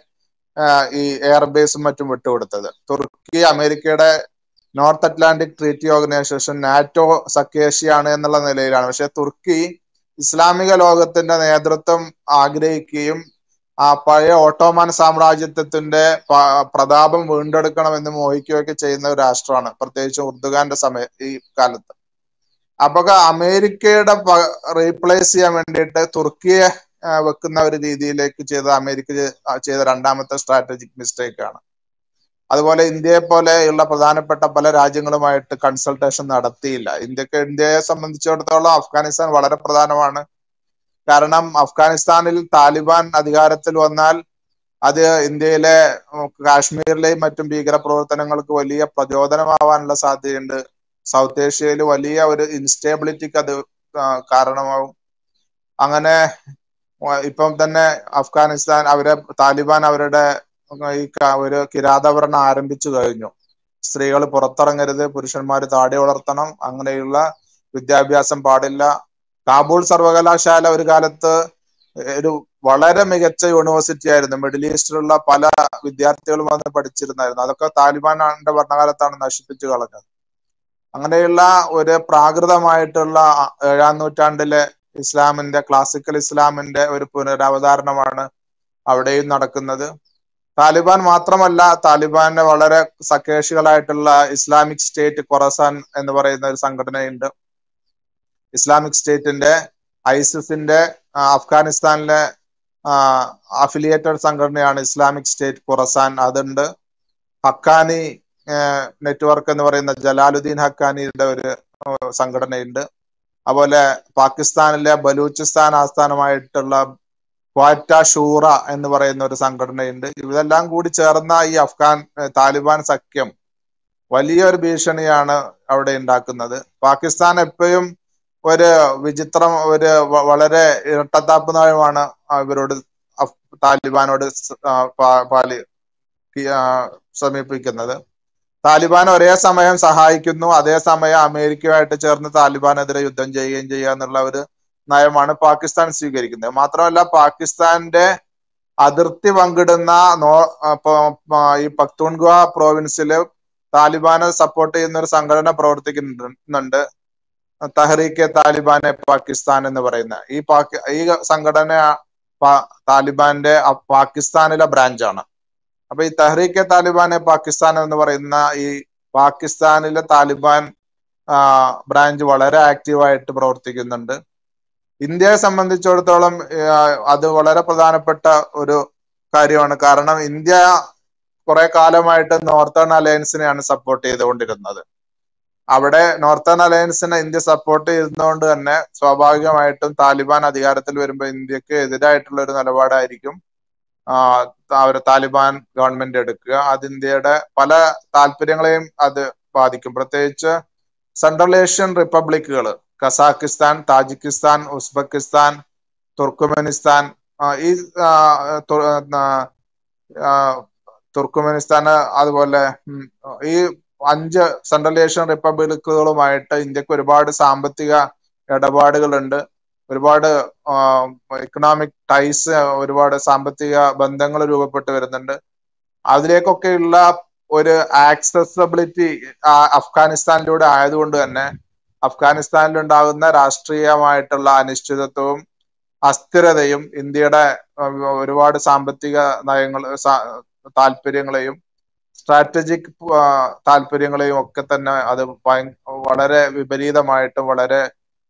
ഈ എയർബേസും മറ്റും വിട്ടുകൊടുത്തത്. തുർക്കി അമേരിക്കയുടെ North Atlantic treaty organisation, NATO സഖ്യകക്ഷിയാണ് എന്നുള്ള നിലയിലാണ്. പക്ഷെ തുർക്കി ഇസ്ലാമിക ലോകത്തിന്റെ നേതൃത്വം ആഗ്രഹിക്കുകയും ആ പഴയ ഓട്ടോമാൻ സാമ്രാജ്യത്വത്തിന്റെ പ്രതാപം വീണ്ടെടുക്കണമെന്ന് മോഹിക്കുകയൊക്കെ ചെയ്യുന്ന ഒരു രാഷ്ട്രമാണ്, പ്രത്യേകിച്ച് ഉർദുഗാന്റെ സമയ ഈ കാലത്ത്. അപ്പൊ അമേരിക്കയുടെ റീപ്ലേസ് ചെയ്യാൻ വേണ്ടിയിട്ട് തുർക്കിയെ വെക്കുന്ന ഒരു രീതിയിലേക്ക് ചെയ്ത അമേരിക്ക ചെയ്ത രണ്ടാമത്തെ സ്ട്രാറ്റജിക് മിസ്റ്റേക്ക് ആണ്. അതുപോലെ ഇന്ത്യയെ പോലെയുള്ള പ്രധാനപ്പെട്ട പല രാജ്യങ്ങളുമായിട്ട് കൺസൾട്ടേഷൻ നടത്തിയില്ല. ഇന്ത്യക്ക് ഇന്ത്യയെ സംബന്ധിച്ചിടത്തോളം അഫ്ഗാനിസ്ഥാൻ വളരെ പ്രധാനമാണ്. കാരണം അഫ്ഗാനിസ്ഥാനിൽ താലിബാൻ അധികാരത്തിൽ വന്നാൽ അത് ഇന്ത്യയിലെ കാശ്മീരിലെയും മറ്റും ഭീകര പ്രവർത്തനങ്ങൾക്ക് വലിയ പ്രചോദനമാവാനുള്ള സാധ്യതയുണ്ട്. സൗത്ത് ഏഷ്യയിൽ വലിയ ഒരു ഇൻസ്റ്റേബിലിറ്റിക്ക് അത് കാരണമാവും. അങ്ങനെ ഇപ്പം തന്നെ അഫ്ഗാനിസ്ഥാൻ അവരെ താലിബാൻ അവരുടെ ഈ ഒരു കിരാതഭരണം ആരംഭിച്ചു കഴിഞ്ഞു. സ്ത്രീകൾ പുറത്തിറങ്ങരുത്, പുരുഷന്മാർ താടി വളർത്തണം, അങ്ങനെയുള്ള വിദ്യാഭ്യാസം പാടില്ല. കാബൂൾ സർവകലാശാല ഒരു കാലത്ത് ഒരു വളരെ മികച്ച യൂണിവേഴ്സിറ്റി ആയിരുന്നു. മിഡിൽ ഈസ്റ്റിലുള്ള പല വിദ്യാർത്ഥികളും വന്ന് പഠിച്ചിരുന്നായിരുന്നു. അതൊക്കെ താലിബാന്റെ ഭരണകാലത്താണ് നശിപ്പിച്ചു കളഞ്ഞത്. അങ്ങനെയുള്ള ഒരു പ്രാകൃതമായിട്ടുള്ള ഏഴാം നൂറ്റാണ്ടിലെ ഇസ്ലാമിന്റെ ക്ലാസിക്കൽ ഇസ്ലാമിന്റെ ഒരു പുനരവതാരണമാണ് അവിടെയും നടക്കുന്നത്. താലിബാൻ മാത്രമല്ല, താലിബാന്റെ വളരെ സഖ്യേഷികളായിട്ടുള്ള ഇസ്ലാമിക് സ്റ്റേറ്റ് ഖൊറസാൻ എന്ന് പറയുന്ന ഒരു സംഘടനയുണ്ട്. ഇസ്ലാമിക് സ്റ്റേറ്റിന്റെ ഐസിസിന്റെ അഫ്ഗാനിസ്ഥാനിലെ അഫിലിയേറ്റഡ് സംഘടനയാണ് ഇസ്ലാമിക് സ്റ്റേറ്റ് ഖൊറസാൻ. അതുണ്ട്. ഹക്കാനി നെറ്റ്വർക്ക് എന്ന് പറയുന്ന ജലാലുദ്ദീൻ ഹക്കാനിയുടെ ഒരു സംഘടനയുണ്ട്. അതുപോലെ പാകിസ്ഥാനിലെ ബലൂചിസ്ഥാൻ ആസ്ഥാനമായിട്ടുള്ള ക്വാറ്റ ഷൂറ എന്ന് പറയുന്ന ഒരു സംഘടനയുണ്ട്. ഇതെല്ലാം കൂടി ചേർന്ന ഈ അഫ്ഗാൻ താലിബാൻ സഖ്യം വലിയൊരു ഭീഷണിയാണ് അവിടെ ഉണ്ടാക്കുന്നത്. പാകിസ്ഥാൻ എപ്പോഴും ഒരു വിചിത്രം, ഒരു വളരെ ഇരട്ടത്താപ്പ് നയമാണ് ഇവരോട് താലിബാനോട് പാലി സമീപിക്കുന്നത്. താലിബാൻ ഒരേ സമയം സഹായിക്കുന്നു, അതേസമയം അമേരിക്കയുമായിട്ട് ചേർന്ന് താലിബാനെതിരെ യുദ്ധം ചെയ്യുകയും ചെയ്യുക എന്നുള്ള ഒരു നയമാണ് പാകിസ്ഥാൻ സ്വീകരിക്കുന്നത്. മാത്രമല്ല, പാകിസ്ഥാന്റെ അതിർത്തി പങ്കിടുന്ന നോ ഈ പക്തൂൺഖ്വ പ്രോവിൻസില് താലിബാനെ സപ്പോർട്ട് ചെയ്യുന്ന ഒരു സംഘടന പ്രവർത്തിക്കുന്നുണ്ട്, തഹ്രീക്കെ താലിബാനെ പാകിസ്ഥാൻ എന്ന് പറയുന്ന ഈ പാകി ഈ സംഘടന താലിബാന്റെ പാകിസ്ഥാനിലെ ബ്രാഞ്ചാണ്. അപ്പൊ ഈ തഹ്രീക്കെ താലിബാനെ പാകിസ്ഥാൻ എന്ന് പറയുന്ന ഈ പാകിസ്ഥാനിലെ താലിബാൻ ബ്രാഞ്ച് വളരെ ആക്റ്റീവായിട്ട് പ്രവർത്തിക്കുന്നുണ്ട്. ഇന്ത്യയെ സംബന്ധിച്ചിടത്തോളം അത് വളരെ പ്രധാനപ്പെട്ട ഒരു കാര്യമാണ്. കാരണം ഇന്ത്യ കുറെ കാലമായിട്ട് നോർത്തേൺ അലയൻസിനെയാണ് സപ്പോർട്ട് ചെയ്തുകൊണ്ടിരുന്നത്. അവിടെ നോർത്തേൺ അലയൻസിനെ ഇന്ത്യ സപ്പോർട്ട് ചെയ്യുന്നതുകൊണ്ട് തന്നെ സ്വാഭാവികമായിട്ടും താലിബാൻ അധികാരത്തിൽ വരുമ്പോൾ ഇന്ത്യക്ക് എതിരായിട്ടുള്ള ഒരു നിലപാടായിരിക്കും അവർ താലിബാൻ ഗവൺമെന്റ് എടുക്കുക. അത് ഇന്ത്യയുടെ പല താല്പര്യങ്ങളെയും അത് ബാധിക്കും. പ്രത്യേകിച്ച് സെൻട്രൽ ഏഷ്യൻ റിപ്പബ്ലിക്കുകൾ കസാക്കിസ്ഥാൻ, താജിക്കിസ്ഥാൻ, ഉസ്ബെക്കിസ്ഥാൻ, തുർക്കുമെനിസ്ഥാൻ, ഈ തുർക്കുമെനിസ്ഥാൻ അതുപോലെ ഈ അഞ്ച് സെൻട്രൽ ഏഷ്യൻ റിപ്പബ്ലിക്കുകളുമായിട്ട് ഇന്ത്യക്ക് ഒരുപാട് സാമ്പത്തിക ഇടപാടുകളുണ്ട്. ഒരുപാട് ഇക്കണോമിക് ടൈസ്, ഒരുപാട് സാമ്പത്തിക ബന്ധങ്ങൾ രൂപപ്പെട്ട് വരുന്നുണ്ട്. അതിലേക്കൊക്കെയുള്ള ഒരു ആക്സസബിലിറ്റി അഫ്ഗാനിസ്ഥാനിലൂടെ ആയതുകൊണ്ട് തന്നെ അഫ്ഗാനിസ്ഥാനിൽ ഉണ്ടാകുന്ന രാഷ്ട്രീയമായിട്ടുള്ള അനിശ്ചിതത്വവും അസ്ഥിരതയും ഇന്ത്യയുടെ ഒരുപാട് സാമ്പത്തിക നയങ്ങൾ താല്പര്യങ്ങളെയും സ്ട്രാറ്റജിക് താല്പര്യങ്ങളെയും ഒക്കെ തന്നെ അത് വളരെ വിപരീതമായിട്ടും വളരെ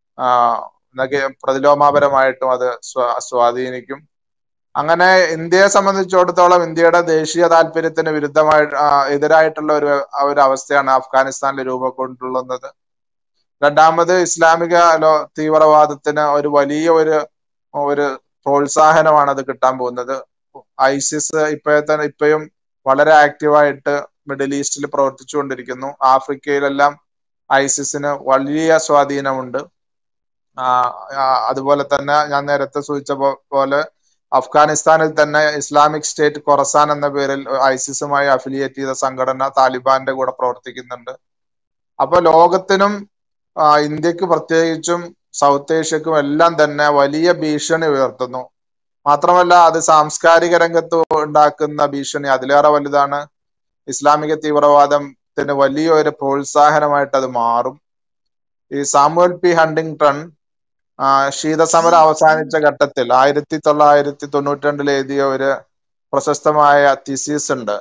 പ്രതിലോമാപരമായിട്ടും അത് സ്വാധീനിക്കും. അങ്ങനെ ഇന്ത്യയെ സംബന്ധിച്ചിടത്തോളം ഇന്ത്യയുടെ ദേശീയ താല്പര്യത്തിന് വിരുദ്ധമായി എതിരായിട്ടുള്ള ഒരു ഒരു അവസ്ഥയാണ് അഫ്ഗാനിസ്ഥാനിൽ രൂപം കൊണ്ടുള്ളത്. രണ്ടാമത്, ഇസ്ലാമിക തീവ്രവാദത്തിന് ഒരു വലിയ ഒരു ഒരു പ്രോത്സാഹനമാണ് അത് കിട്ടാൻ പോകുന്നത്. ഐസിസ് ഇപ്പോഴത്തെ ഇപ്പോഴും വളരെ ആക്റ്റീവായിട്ട് മിഡിൽ ഈസ്റ്റിൽ പ്രവർത്തിച്ചുകൊണ്ടിരിക്കുന്നു. ആഫ്രിക്കയിലെല്ലാം ഐസിസിന് വലിയ സ്വാധീനമുണ്ട്. അതുപോലെ തന്നെ ഞാൻ നേരത്തെ സൂചിച്ച പോലെ അഫ്ഗാനിസ്ഥാനിൽ തന്നെ ഇസ്ലാമിക് സ്റ്റേറ്റ് ഖൊറസാൻ എന്ന പേരിൽ ഐസിസുമായി അഫിലിയേറ്റ് ചെയ്ത സംഘടന താലിബാന്റെ കൂടെ പ്രവർത്തിക്കുന്നുണ്ട്. അപ്പൊ ലോകത്തിനും ഇന്ത്യക്ക് പ്രത്യേകിച്ചും സൗത്ത് ഏഷ്യക്കും എല്ലാം തന്നെ വലിയ ഭീഷണി ഉയർത്തുന്നു. മാത്രമല്ല, അത് സാംസ്കാരിക രംഗത്ത് ഉണ്ടാക്കുന്ന ഭീഷണി അതിലേറെ വലുതാണ്. ഇസ്ലാമിക തീവ്രവാദത്തിന് വലിയൊരു പ്രോത്സാഹനമായിട്ട് അത് മാറും. ഈ സാമുവൽ പി ഹണ്ടിങ്ടൺ ശീതസമരം അവസാനിച്ച ഘട്ടത്തിൽ ആയിരത്തി തൊള്ളായിരത്തി തൊണ്ണൂറ്റി രണ്ടിൽ എഴുതിയ ഒരു പ്രശസ്തമായ തിസീസ് ഉണ്ട്,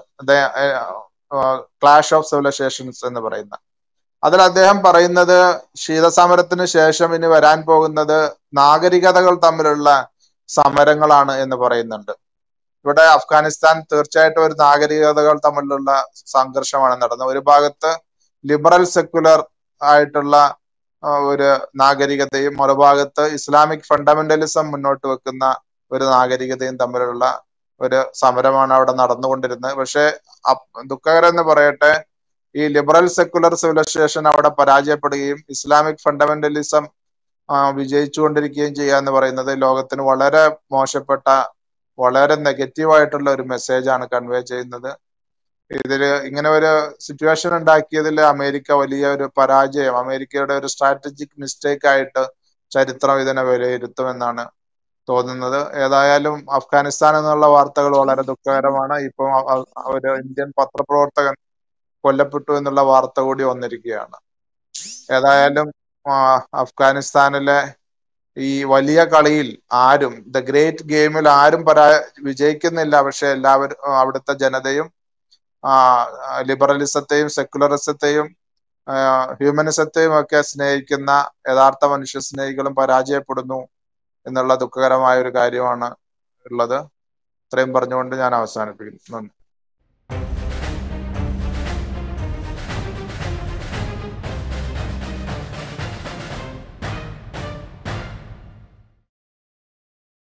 ക്ലാഷ് ഓഫ് സിവിലൈസേഷൻസ് എന്ന് പറയുന്ന. അതിൽ അദ്ദേഹം പറയുന്നത് ശീതസമരത്തിന് ശേഷം ഇനി വരാൻ പോകുന്നത് നാഗരികതകൾ തമ്മിലുള്ള സമരങ്ങളാണ് എന്ന് പറയുന്നുണ്ട്. ഇവിടെ അഫ്ഗാനിസ്ഥാൻ തീർച്ചയായിട്ടും ഒരു നാഗരികതകൾ തമ്മിലുള്ള സംഘർഷമാണ് നടന്നത്. ഒരു ഭാഗത്ത് ലിബറൽ സെക്യുലർ ആയിട്ടുള്ള ഒരു നാഗരികതയും മറുഭാഗത്ത് ഇസ്ലാമിക് ഫണ്ടമെന്റലിസം മുന്നോട്ട് വെക്കുന്ന ഒരു നാഗരികതയും തമ്മിലുള്ള ഒരു സമരമാണ് അവിടെ നടന്നുകൊണ്ടിരുന്നത്. പക്ഷെ ദുഃഖകരം എന്ന് പറയട്ടെ, ഈ ലിബറൽ സെക്യുലർ സിവിലൈസേഷൻ അവിടെ പരാജയപ്പെടുകയും ഇസ്ലാമിക് ഫണ്ടമെന്റലിസം ആ, വിജയിച്ചുകൊണ്ടിരിക്കുകയും ചെയ്യുക എന്ന് പറയുന്നത് ലോകത്തിന് വളരെ മോശപ്പെട്ട, വളരെ നെഗറ്റീവായിട്ടുള്ള ഒരു മെസ്സേജാണ് കൺവേ ചെയ്യുന്നത്. ഇതില് ഇങ്ങനെ ഒരു സിറ്റുവേഷൻ ഉണ്ടാക്കിയതിൽ അമേരിക്ക വലിയ ഒരു പരാജയം, അമേരിക്കയുടെ ഒരു സ്ട്രാറ്റജിക് മിസ്റ്റേക്ക് ആയിട്ട് ചരിത്രം ഇതിനെ വിലയിരുത്തുമെന്നാണ് തോന്നുന്നത്. ഏതായാലും അഫ്ഗാനിസ്ഥാൻ എന്നുള്ള വാർത്തകൾ വളരെ ദുഃഖകരമാണ്. ഇപ്പം അ- അ- ഒരു ഇന്ത്യൻ പത്രപ്രവർത്തകൻ കൊല്ലപ്പെട്ടു എന്നുള്ള വാർത്ത കൂടി വന്നിരിക്കുകയാണ്. ഏതായാലും ആ, അഫ്ഗാനിസ്ഥാനിലെ ഈ വലിയ കളിയിൽ ആരും, ദ ഗ്രേറ്റ് ഗെയിമിൽ ആരും പരാ വിജയിക്കുന്നില്ല. പക്ഷെ എല്ലാവരും, ആ, അവിടുത്തെ ജനതയും ആ ലിബറലിസത്തെയും സെക്കുലറിസത്തെയും ഹ്യൂമനിസത്തെയും ഒക്കെ സ്നേഹിക്കുന്ന യഥാർത്ഥ മനുഷ്യ സ്നേഹികളും പരാജയപ്പെടുന്നു എന്നുള്ള ദുഃഖകരമായ ഒരു കാര്യമാണ് ഉള്ളത്. ഇത്രയും പറഞ്ഞുകൊണ്ട് ഞാൻ അവസാനിപ്പിക്കുന്നു. നന്ദി.